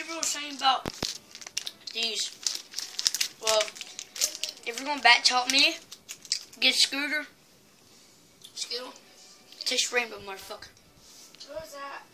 people were saying about these. Well, if you're gonna bat top me, get Scooter. Skittle. Taste rainbow, motherfucker. What was that?